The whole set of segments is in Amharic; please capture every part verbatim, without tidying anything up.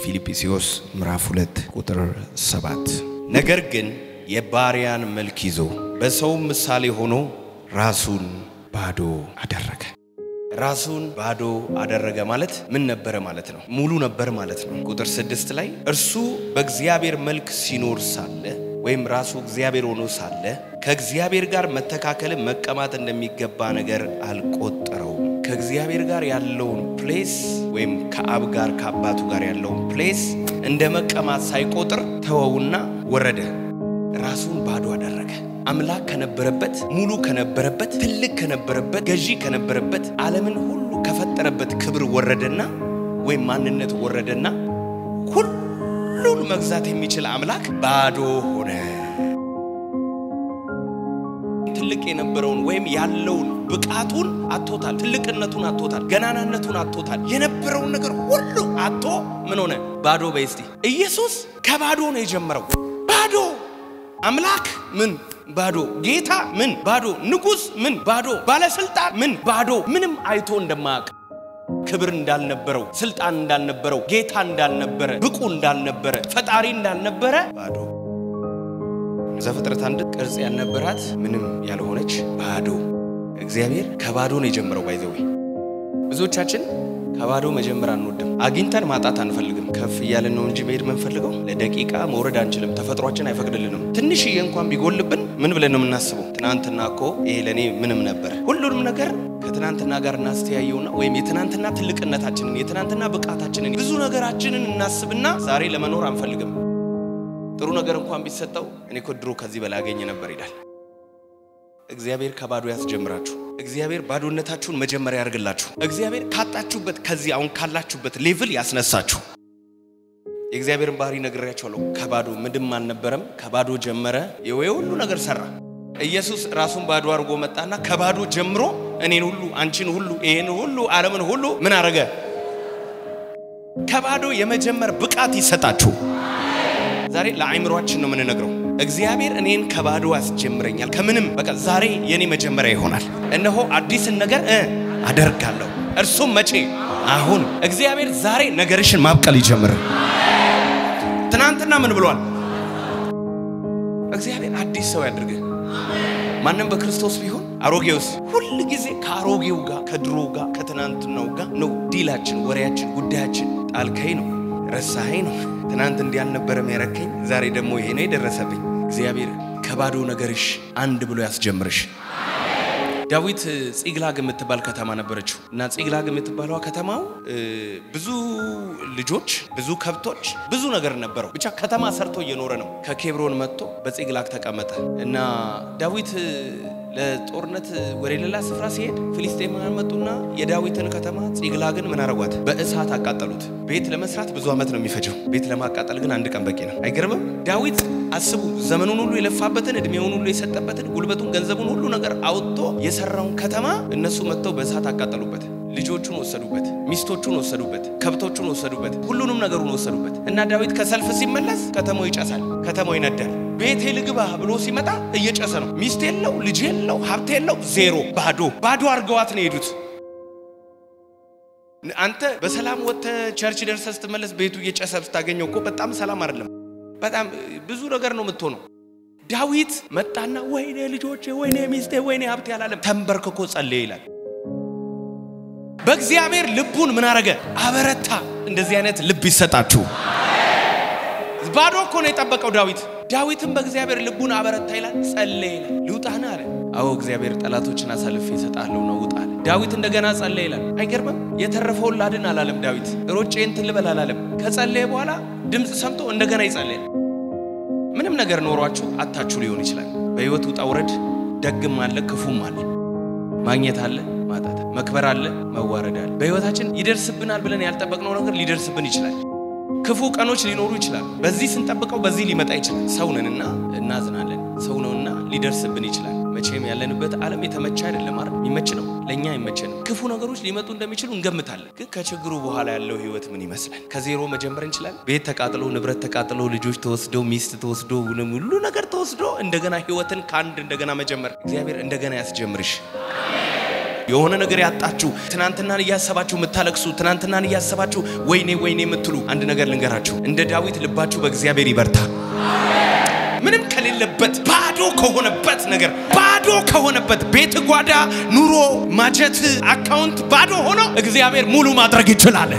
ፊልጵስዩስ ምዕራፍ ሁለት ቁጥር ሰባት ነገር ግን የባሪያን መልክ ይዞ በሰው ምሳሌ ሆኖ ራሱን ባዶ አደረገ ራሱን ባዶ አደረገ ማለት ምን ነበር ማለት ነው ሙሉ ነበር ማለት ነው ቁጥር ስድስት ላይ እርሱ በእግዚአብሔር መልክ ሲኖር ሳለ ወይም ራሱ እግዚአብሔር ሆኖ ሳለ ከእግዚአብሔር ጋር መተካከል መቀማት እንደሚገባ ነገር አልቆጠረው ከእግዚአብሔር ጋር ያለውን ፕሌስ ወይም ከአብ ጋር ከአባቱ ጋር ያለውን ፕሌስ እንደ መቀማት ሳይቆጥር ተወውና ወረደ ራሱን ባዶ አደረገ አምላክ ከነበረበት ሙሉ ከነበረበት ትልቅ ከነበረበት ገዢ ከነበረበት ዓለምን ሁሉ ከፈጠረበት ክብር ወረደና ወይም ማንነት ወረደና ሁሉን መግዛት የሚችል አምላክ ባዶ ሆነ ትልቅ የነበረውን ወይም ያለውን ብቃቱን አጥቶታል ትልቅነቱን አጥቶታል ገናናነቱን አጥቶታል የነበረውን ነገር ሁሉ አጥቶ ምን ሆነ ባዶ በእስቲ ኢየሱስ ከባዶ ነው የጀመረው ባዶ አምላክ ምን ባዶ ጌታ ምን ባዶ ንጉስ ምን ባዶ ባለስልጣን ምን ባዶ ምንም አይቶ እንደማያውቅ ክብር እንዳልነበረው ስልጣን እንዳልነበረው ጌታ እንዳልነበረ ብቁ እንዳልነበረ ፈጣሪ እንዳልነበረ ባዶ ዘፍጥረት አንድ ቅርጽ ያልነበራት ምንም ያልሆነች ባዶ እግዚአብሔር ከባዶ ነው የጀመረው ባይዘው ብዙዎቻችን ከባዶ መጀመር አንወድም አግኝተን ማጣት አንፈልግም ከፍ ይያለን ነው እንጂ መሄድ መንፈልገው ለደቂቃ መውረድ አንችልም ተፈጥሯችን አይፈቅድልንም ትንሽዬ እንኳን ቢጎልብን ምን ብለን ነው የምናስበው ትናንትናኮ ይሄ ለኔ ምንም ነበር ሁሉንም ነገር ከትናንትና ጋር እናስተያየውና ወይም የትናንትና ትልቅነታችንን የትናንትና ብቃታችንን ብዙ ነገራችንን እናስብና ዛሬ ለመኖር አንፈልግም ጥሩ ነገር እንኳን ቢሰጠው እኔ ኮድሮ ከዚህ በላይ አገኘ ነበር ይላል እግዚአብሔር ከባዶ ያስጀምራችሁ እግዚአብሔር ባዶነታችሁን መጀመሪያ ያርግላችሁ እግዚአብሔር ካጣችሁበት ከዚህ አሁን ካላችሁበት ሌቭል ያስነሳችሁ የእግዚአብሔርን ባህሪ ነግሬያችኋለሁ ከባዶ ምንም አልነበረም ከባዶ ጀመረ የወይ ሁሉ ነገር ሰራ ኢየሱስ ራሱን ባዶ አርጎ መጣና ከባዶ ጀምሮ እኔን ሁሉ አንቺን ሁሉ ይሄን ሁሉ ዓለምን ሁሉ ምን አረገ ከባዶ የመጀመር ብቃት ይሰጣችሁ ዛሬ ለአይምሮአችን ነው ምንነግረው እግዚአብሔር እኔን ከባዶ ያስጀምረኛል ከምንም በቃ ዛሬ የኔ መጀመሪያ ይሆናል እነሆ አዲስ ነገር አደርጋለሁ እርሱም መቼ አሁን እግዚአብሔር ዛሬ ነገርሽን ማብቀል ይጀምር ትናንትና ምን ብሏል እግዚአብሔር አዲስ ሰው ያድርግ ማንንም በክርስቶስ ቢሆን አሮጌውስ ሁሉ ጊዜ ከአሮጌው ጋር ከድሮ ጋር ከትናንትናው ጋር ነው ዲላችን ወሬያችን ጉዳያችን ጣልከይ ነው ረሳኸኝ ነው ትናንት እንዲያን ነበር የሚያረከኝ ዛሬ ደግሞ ይሄ ነው የደረሰብኝ እግዚአብሔር ከባዶ ነገርሽ አንድ ብሎ ያስጀምርሽ ዳዊት ጽግላግ የምትባል ከተማ ነበረችው እና ጽግላግ የምትባለው ከተማው ብዙ ልጆች ብዙ ከብቶች ብዙ ነገር ነበረው ብቻ ከተማ ሰርቶ እየኖረ ነው ከኬብሮን መጥቶ በጽግላግ ተቀመጠ እና ዳዊት ለጦርነት ወሬለላ ስፍራ ሲሄድ ፍልስጤማውያን መጡና የዳዊትን ከተማ ጽግላግን ምን አረጓት በእሳት አቃጠሉት ቤት ለመስራት ብዙ አመት ነው የሚፈጀው ቤት ለማቃጠል ግን አንድ ቀን በቂ ነው አይገርምም ዳዊት አስቡ ዘመኑን ሁሉ የለፋበትን እድሜውን ሁሉ የሰጠበትን ጉልበቱን ገንዘቡን ሁሉ ነገር አውጥቶ የሰራውን ከተማ እነሱ መጥተው በእሳት አቃጠሉበት ልጆቹን ወሰዱበት ሚስቶቹን ወሰዱበት ከብቶቹን ወሰዱበት ሁሉንም ነገሩን ወሰዱበት እና ዳዊት ከሰልፍ ሲመለስ ከተማው ይጨሳል ከተማው ይነዳል ቤቴ ልግባ ብሎ ሲመጣ እየጨሰ ነው ሚስት የለው ልጅ የለው ሀብት የለው ዜሮ ባዶ ባዶ አርገዋት ነው ሄዱት አንተ በሰላም ወተ ቸርች ደርሰህ ስትመለስ ቤቱ እየጨሰ ስታገኘው እኮ በጣም ሰላም አይደለም በጣም ብዙ ነገር ነው የምትሆነው ዳዊት መጣና ወይኔ ልጆቼ ወይኔ ሚስቴ ወይኔ ሀብት ያላለም ተንበርክኮ ጸለየ ይላል በእግዚአብሔር ልቡን ምን አረገ አበረታ እንደዚህ አይነት ልብ ይሰጣችሁ ባዶ እኮ ነው የጠበቀው ዳዊት ዳዊትም በእግዚአብሔር ልቡን አበረታ ይላል ጸለየ ይላል ልውጣና አለ አዎ እግዚአብሔር ጠላቶችን አሳልፌ ይሰጣለው ነው ውጣለ ዳዊት እንደገና ጸለየ ይላል አይገርምም የተረፈው ላድን አላለም ዳዊት ሮጬን ትልበል አላለም ከጸለየ በኋላ ድምጽ ሰምቶ እንደገና ይጸለየ ምንም ነገር ኖሯችሁ አታችሁ ሊሆን ይችላል በህይወት ውጣ ውረድ ደግም አለ ክፉም አለ ማግኘት አለ ማጣት መክበር አለ መዋረድ አለ በህይወታችን ይደርስብናል ብለን ያልጠበቅነው ነገር ሊደርስብን ይችላል ክፉ ቀኖች ሊኖሩ ይችላል በዚህ ስንጠብቀው በዚህ ሊመጣ ይችላል ሰውነንና እናዝናለን ሰውነውና ሊደርስብን ይችላል መቼም ያለንበት ዓለም የተመቸ አይደለም አይደል የሚመች ነው ለኛ አይመቸንም ክፉ ነገሮች ሊመጡ እንደሚችሉ እንገምታለን ግን ከችግሩ በኋላ ያለው ህይወት ምን ይመስላል ከዜሮ መጀመር እንችላለን ቤት ተቃጥሎ ንብረት ተቃጥሎ ልጆች ተወስደው ሚስት ተወስዶ ሁሉ ነገር ተወስዶ እንደገና ህይወትን ካንድ እንደገና መጀመር እግዚአብሔር እንደገና ያስጀምርሽ የሆነ ነገር ያጣችሁ ትናንትናን ያሰባችሁ መታለቅሱ ትናንትናን ያሰባችሁ ወይኔ ወይኔ የምትሉ አንድ ነገር ልንገራችሁ እንደ ዳዊት ልባችሁ በእግዚአብሔር ይበርታ ምንም ከሌለበት ባዶ ከሆነበት ነገር ባዶ ከሆነበት ቤት ጓዳ ኑሮ ማጀት አካውንት ባዶ ሆኖ እግዚአብሔር ሙሉ ማድረግ ይችላል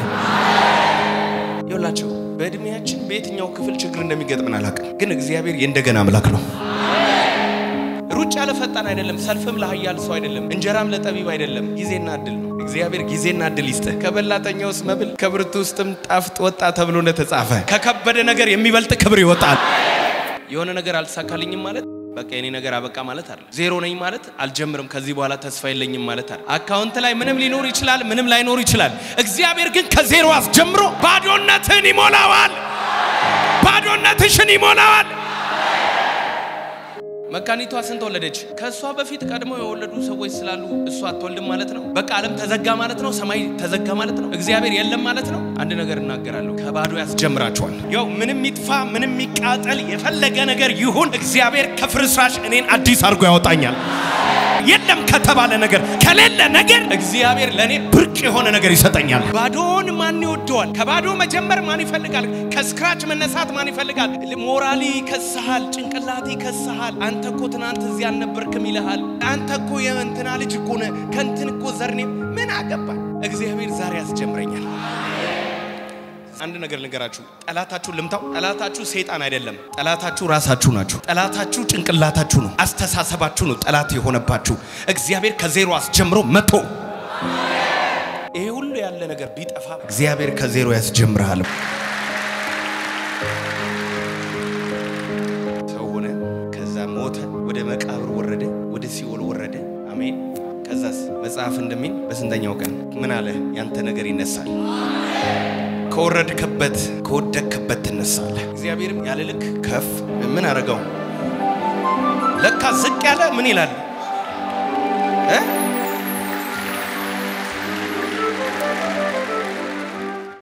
ይላችሁ በእድሜያችን በየትኛው ክፍል ችግር እንደሚገጥመን አላውቅም ግን እግዚአብሔር የእንደገና አምላክ ነው ሩጫ ለፈጣን አይደለም ሰልፍም ለኃያል ሰው አይደለም እንጀራም ለጠቢብ አይደለም ጊዜና እድል ነው እግዚአብሔር ጊዜና እድል ይስጥ ከበላተኛውስ መብል ከብርቱ ውስጥም ጣፍጥ ወጣ ተብሎ እንደተጻፈ ከከበደ ነገር የሚበልጥ ክብር ይወጣል የሆነ ነገር አልተሳካልኝም ማለት በቃ የኔ ነገር አበቃ ማለት አይደለም ዜሮ ነኝ ማለት አልጀምርም ከዚህ በኋላ ተስፋ የለኝም ማለት አይደለም አካውንት ላይ ምንም ሊኖር ይችላል ምንም ላይኖር ይችላል እግዚአብሔር ግን ከዜሮ አስጀምሮ ባዶነትን ይሞላዋል ባዶነትሽን ይሞላዋል መካኒቷ ስንት ወለደች ከሷ በፊት ቀድሞ የወለዱ ሰዎች ስላሉ እሷ አትወልድም ማለት ነው በቃ ዓለም ተዘጋ ማለት ነው ሰማይ ተዘጋ ማለት ነው እግዚአብሔር የለም ማለት ነው አንድ ነገር እናገራለሁ ከባዶ ያስጀምራቸዋል ያው ምንም ይጥፋ ምንም ይቃጠል የፈለገ ነገር ይሁን እግዚአብሔር ከፍርስራሽ እኔን አዲስ አድርጎ ያወጣኛል የለም ከተባለ ነገር ከሌለ ነገር እግዚአብሔር ለኔ ብርቅ የሆነ ነገር ይሰጠኛል ባዶን ማን ይወደዋል ከባዶ መጀመር ማን ይፈልጋል ከስክራች መነሳት ማን ይፈልጋል ሞራሊ ከሰሃል ጭንቅላቲ ከሰሃል አንተ እኮ ትናንት እዚህ አልነበርክም ይልሃል አንተ እኮ የእንትና ልጅ እኮ ነህ ከንትን እኮ ዘርኔ ምን አገባ እግዚአብሔር ዛሬ ያስጀምረኛል አንድ ነገር ልንገራችሁ ጠላታችሁ ልምታው ጠላታችሁ ሰይጣን አይደለም ጠላታችሁ ራሳችሁ ናችሁ ጠላታችሁ ጭንቅላታችሁ ነው አስተሳሰባችሁ ነው ጠላት የሆነባችሁ እግዚአብሔር ከዜሮ አስጀምሮ መቶ ይሄ ሁሉ ያለ ነገር ቢጠፋ እግዚአብሔር ከዜሮ ያስጀምራል ሰው ሆነ ከዛ ሞተ ወደ መቃብር ወረደ ወደ ሲኦል ወረደ አሜን ከዛስ መጽሐፍ እንደሚል በስንተኛው ቀን ምን አለ ያንተ ነገር ይነሳል ከወረድከበት ከወደቅከበት ተነሳለህ እግዚአብሔርም ያለ ልክ ከፍ ምን አረጋው ለካ ዝቅ ያለ ምን ይላል እ